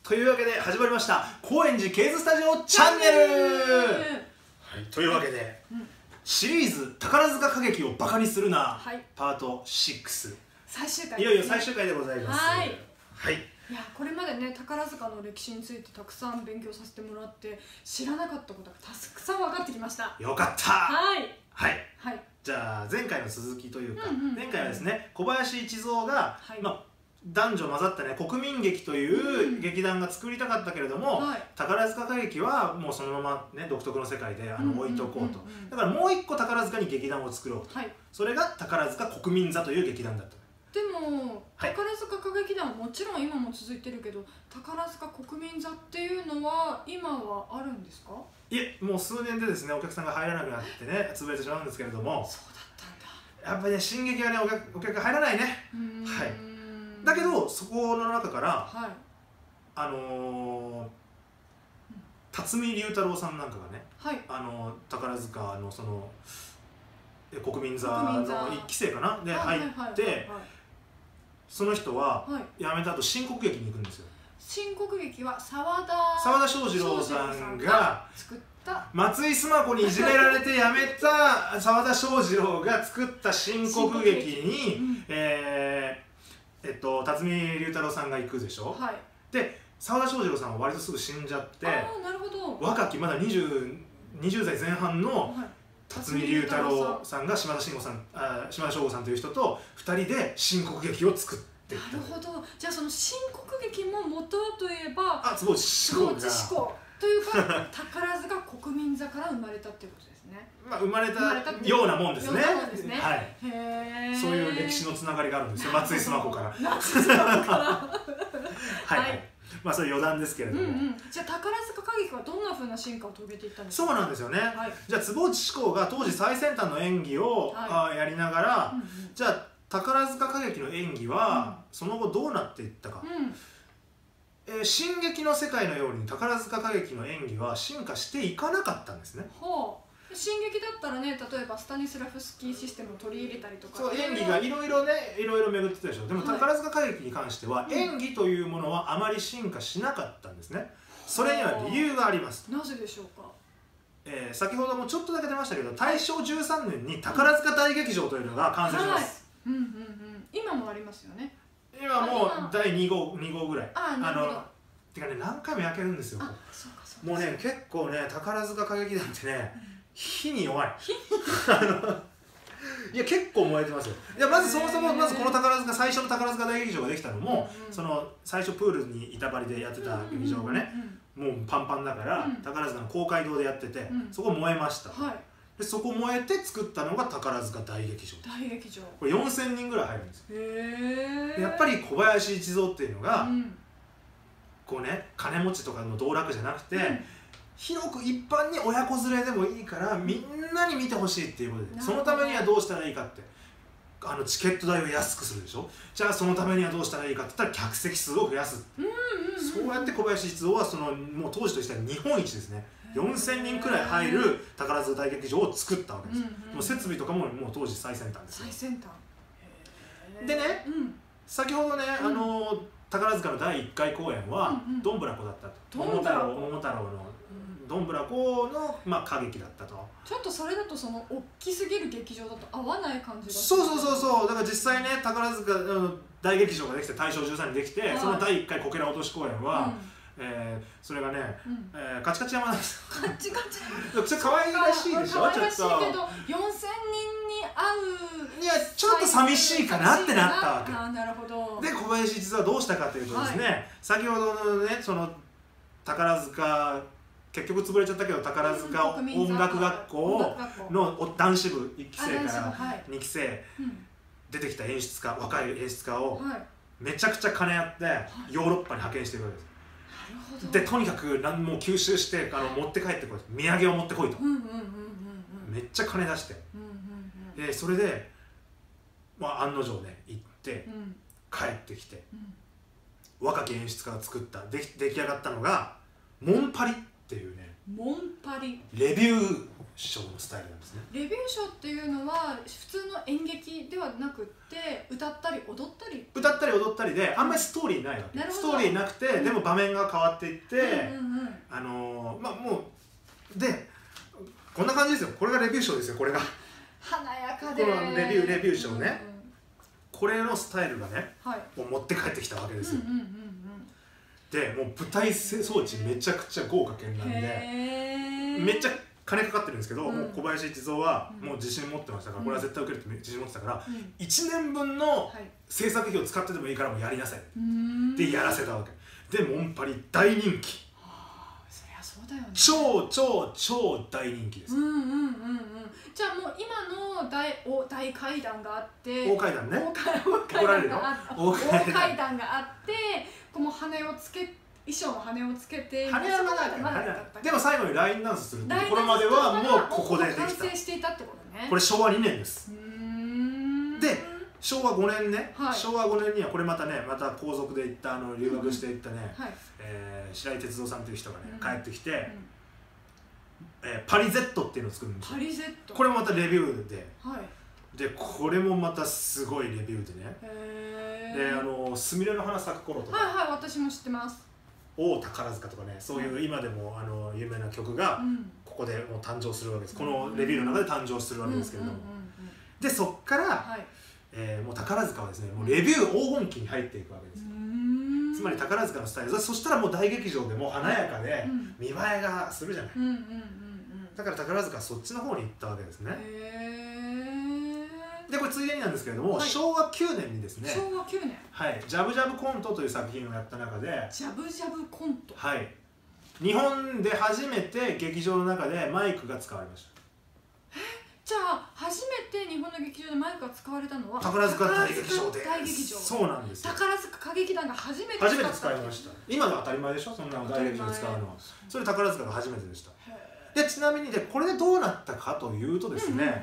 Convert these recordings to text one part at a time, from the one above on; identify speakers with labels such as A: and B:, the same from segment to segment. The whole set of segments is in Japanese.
A: というわけで始まりました高円寺ケーズスタジオチャンネル、というわけで、シリーズ宝塚歌劇をバカにするな、パート6
B: 最終回、
A: いよいよ最終回でございます。はい、
B: いやこれまでね宝塚の歴史についてたくさん勉強させてもらって知らなかったことがたくさん分かってきました。
A: よかった。はい、じゃあ前回の続きというか、前回はですね小林一三が、男女混ざったね国民劇という劇団が作りたかったけれども、宝塚歌劇はもうそのままね独特の世界で置いとこうと。だからもう一個宝塚に劇団を作ろうと。それが宝塚国民座という劇団だった。
B: でも宝塚歌劇団はもちろん今も続いてるけど、宝塚国民座っていうのは今はあるんですか？
A: いえ、もう数年でですねお客さんが入らなくなってね潰れてしまうんですけれども、
B: そうだったん
A: だ。やっぱりね新劇はねお客が入らないね。だけどそこの中から辰巳龍太郎さんなんかがね、宝塚のその国民座の1期生かなで入って、その人は辞めた後新国劇に行くんですよ。
B: 新国劇は沢
A: 田翔二郎さんが
B: 作った
A: 松井須磨子にいじめられて辞めた沢田翔二郎が作った新国劇に辰巳龍太郎さんが行くでしょ。で沢田翔二郎さんは割とすぐ死んじゃって、若きまだ20代前半の辰巳龍太郎さんが島田翔吾さんという人と2人で新国劇を作っていった。
B: なるほど。じゃあその新国劇も元はといえば
A: 坪内志功
B: というか宝塚国民座から生まれたっていうことですね。
A: 生まれたようなもんですね。そういう歴史のつながりがあるんですよ、松井須磨子から。そういう余談ですけれども、
B: じゃあ宝塚歌劇はどんなふうな進化を遂げていったんですか？
A: そうなんですよね。じゃあ坪内志功が当時最先端の演技をやりながら、じゃあ宝塚歌劇の演技はその後どうなっていったか。新劇の世界のように宝塚歌劇の演技は進化していかなかったんですね。
B: 新劇だったらね、例えばスタニスラフスキーシステムを取り入れたりとか、
A: そう演技がいろいろ巡ってたでしょ。でも宝塚歌劇に関しては演技というものはあまり進化しなかったんですね。それには理由があります。
B: なぜでしょうか？
A: 先ほどもちょっとだけ出ましたけど、大正13年に宝塚大劇場というのが完成します。
B: 今もありますよね。
A: 今もう第2号ぐらい。てかね何回も焼けるんですよ。もうね結構ね宝塚歌劇団ってね火に弱い。いや結構燃えてますよ。いやまずそもそもこの最初の宝塚大劇場ができたのも、その最初プールに板張りでやってた劇場がねもうパンパンだから宝塚の公会堂でやってて、そこ燃えました。でそこ燃えて作ったのが宝塚大劇場。これ4000人ぐらい入るんですよ。やっぱり小林一三っていうのがこうね金持ちとかの道楽じゃなくて、広く一般に親子連れでもいいからみんなに見てほしいっていうことで、そのためにはどうしたらいいかって、チケット代を安くするでしょ。じゃあそのためにはどうしたらいいかって言ったら客席数を増やす。そうやって小林一三はもう当時としては日本一ですね。4000人くらい入る宝塚大劇場を作ったわけです。もう設備とかももう当時最先端ですよ。でね、先ほどね宝塚の第1回公演はどんぶらこだったと。桃太郎のどんぶらこの歌劇だったと。
B: ちょっとそれだと大きすぎる劇場だと合わない感じがす
A: る。そうだから実際ね宝塚大劇場ができて大正13年にできて、その第1回こけら落とし公演はそれがねカチカチ山なんです。
B: カチカチ
A: ちょっと可愛らしいでしょ。
B: 可愛らしいけど4000人に会う、
A: いやちょっと寂しいかなってなったわけ。
B: なるほど。
A: で小林一三はどうしたかというとですね、先ほどのね宝塚結局潰れちゃったけど宝塚音楽学校の男子部1期生から2期生出てきた若い演出家をめちゃくちゃ金やってヨーロッパに派遣していくわけです。でとにかくもう吸収して持って帰ってこい、土産を持ってこいとめっちゃ金出して、それで案の定ね行って帰ってきて、若き演出家が作った出来上がったのがモンパリっていうねレビュー師匠のスタイルなんですね。
B: レビューショーっていうのは普通の演劇ではなくって歌ったり踊ったり
A: であんまりストーリーないわけ、ストーリーなくて、でも場面が変わっていって、まあもうでこんな感じですよ。これがレビューショーですよ。これが
B: 華やかで
A: このレビューショーね、これのスタイルがね、もう持って帰ってきたわけですよ。でもう舞台装置めちゃくちゃ豪華絢爛でめっちゃ金かかってるんですけど、もう小林一三はもう自信持ってましたから、これは絶対受けるって自信持ってたから、1年分の制作費を使ってでもいいからもうやりなさいってやらせたわけで、モンパリ大人気。
B: そりゃそうだよね。
A: 超大人気です。
B: じゃあもう今の大階段があって、
A: 大階段ね、
B: 大階段があって、この羽をつけ衣装の羽をつけて、
A: 羽はまだでも最後にラインダンスするってところまではもうここでできた。
B: 完成していたってことね。
A: これ昭和2年です。で昭和5年ね、昭和5年にはこれまたね、また皇族で行った留学していったね、白井哲三さんという人がね帰ってきて、パリ Z っていうのを作るんですよ。
B: パリ Z。
A: これもまたレビューで、でこれもまたすごいレビューでね。ですみれの花咲く頃とか、
B: 私も知ってます。
A: 大宝塚とかね、そういう今でも有名な曲がここでもう誕生するわけです。このレビューの中で誕生するわけですけれども、でそっからもう宝塚はですね、もうレビュー黄金期に入っていくわけですよ。つまり宝塚のスタイル、そしたらもう大劇場でも華やかで見栄えがするじゃない。だから宝塚はそっちの方に行ったわけですね。でこれついでになんですけれども、昭和9年にですね、
B: 昭和9年、
A: ジャブジャブコントという作品をやった中で、
B: ジャブジャブコント、
A: 日本で初めて劇場の中でマイクが使われました。
B: じゃあ初めて日本の劇場でマイクが使われたのは
A: 宝塚大劇場で。
B: 大劇場。
A: そうなんですよ。
B: 宝塚歌劇団が初めて
A: 使いました。今の当たり前でしょ、そんなの大劇場で使うのは。それ宝塚が初めてでした。でちなみにでこれでどうなったかというとですね、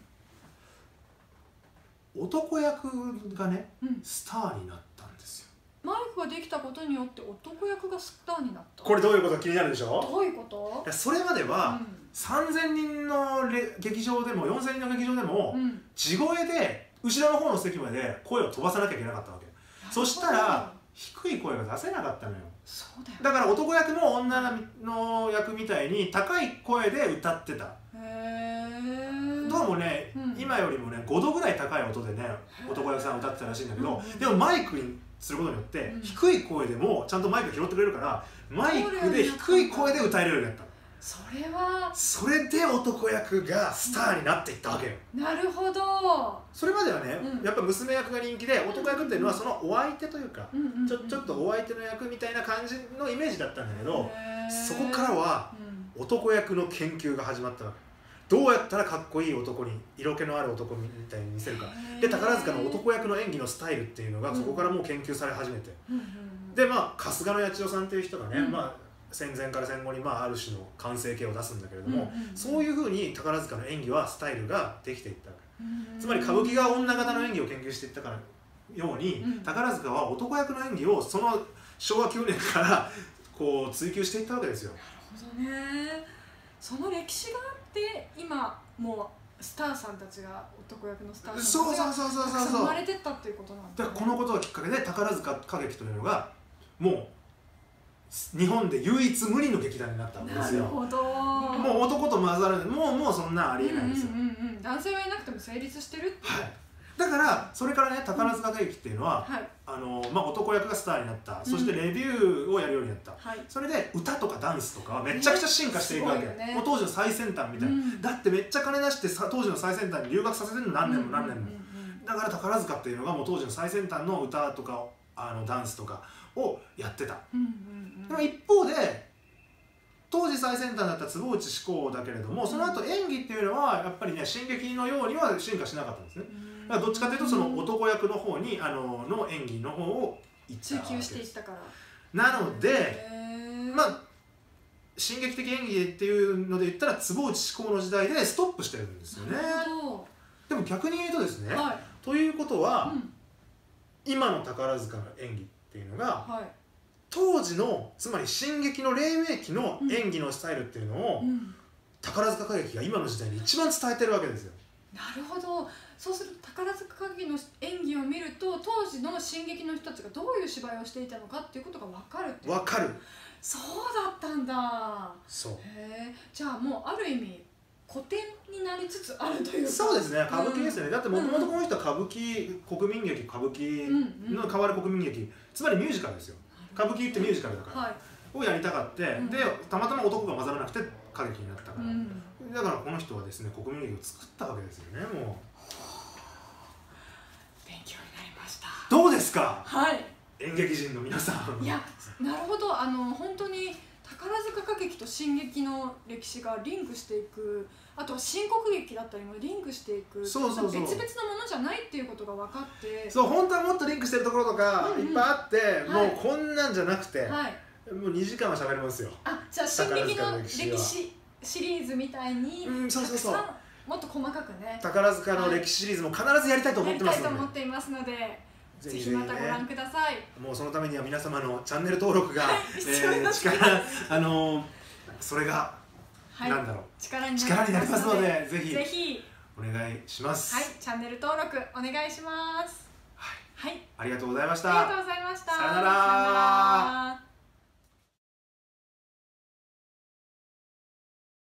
A: 男役がねスターになったんですよ。
B: マイクができたことによって男役がスターになった。
A: これどういうこと気になるでしょ。
B: どういうこと？
A: それまでは3000人の劇場でも4000人の劇場でも地声で後ろの方の席まで声を飛ばさなきゃいけなかったわけ。そしたら低い声が出せなかったのよ。
B: そうだよ。
A: だから男役も女の役みたいに高い声で歌ってた。どうもね、今よりもね5度ぐらい高い音でね男役さん歌ってたらしいんだけど、でもマイクにすることによって低い声でもちゃんとマイク拾ってくれるから、マイクで低い声で歌えるようになった。それで男役がスターになっていったわけよ。
B: なるほど。
A: それまではね、やっぱ娘役が人気で、男役っていうのはそのお相手というかちょっとお相手の役みたいな感じのイメージだったんだけど、そこからは男役の研究が始まったわけ。どうやったらかっこいい男に、色気のある男みたいに見せるか。で宝塚の男役の演技のスタイルっていうのがそこからもう研究され始めて、でまあ春日野八千代さんっていう人がね、戦前から戦後にある種の完成形を出すんだけれども、そういうふうに宝塚の演技はスタイルができていった。つまり歌舞伎が女型の演技を研究していったからように、宝塚は男役の演技をその昭和9年からこう追求していったわけですよ。
B: なるほどね。その歴史があって今もうスターさんたちが、男役のスターさんたちがたくさん生まれてったっていうことなんだね。
A: このことがきっかけで宝塚歌劇というのがもう日本で唯一無二の劇団になったわけですよ。
B: なるほど。
A: もう男と混ざる、もうそんなありえないですよ。
B: 男性がいなくても成立してるっていう。
A: だからそれからね宝塚歌劇っていうのは、男役がスターになった、そしてレビューをやるようになった、それで歌とかダンスとかはめちゃくちゃ進化していくわけ。もう当時の最先端みたいな、だってめっちゃ金出して当時の最先端に留学させてるの何年も何年も。だから宝塚っていうのがもう当時の最先端の歌とかダンスとかをやってた。でも一方で当時最先端だった坪内志功だけれども、その後演技っていうのはやっぱりね進撃のようには進化しなかったんですね。だからどっちかというとその男役の方にの演技の方を
B: 追求していったから。
A: なので進撃的演技っていうので言ったら坪内志功の時代でストップしてるんですよね。でも逆に言うとですね、ということは、今の宝塚の演技っていうのが、当時のつまり進撃の黎明期の演技のスタイルっていうのを宝塚歌劇が今の時代に一番伝えてるわけですよ。
B: なるほど。そうすると宝塚歌劇の演技を見ると当時の新劇の人たちがどういう芝居をしていたのかっていうことが分かるっていう。
A: 分かる。
B: そうだったんだ。
A: そう。
B: へえ。じゃあもうある意味古典になりつつあるというか。
A: そうですね、歌舞伎ですよね。だってもともとこの人は歌舞伎、国民劇、歌舞伎の代わる国民劇、つまりミュージカルですよ。歌舞伎ってミュージカルだから、をやりたかって、でたまたま男が混ざらなくて歌劇になったから、だからこの人はですね国民劇を作ったわけですよね。もう
B: 勉強になりました。
A: どうですか、
B: はい、
A: 演劇人の皆さん。
B: いや、なるほど。本当に宝塚歌劇と新劇の歴史がリンクしていく、あとは新国劇だったりもリンクしていく、別々のものじゃないっていうことが分かって、
A: そう、本当はもっとリンクしてるところとかいっぱいあって、もうこんなんじゃなくて、もう2時間は喋れますよ。
B: あ、じゃあ新劇の歴史シリーズみたいにたくさんもっと細かくね、
A: 宝塚の歴史シリーズも必ずやりたいと思ってます
B: ので、ぜひまたご覧ください。
A: もうそのためには皆様のチャンネル登録がそれがなんだろう、力になりますので、ぜひお願いします。
B: はい、チャンネル登録お願いします。
A: はい、ありがとうございました。
B: ありがとうございました。
A: さよなら。